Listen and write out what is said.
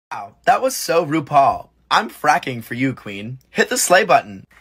Wow, that was so RuPaul. I'm fracking for you, queen. Hit the slay button.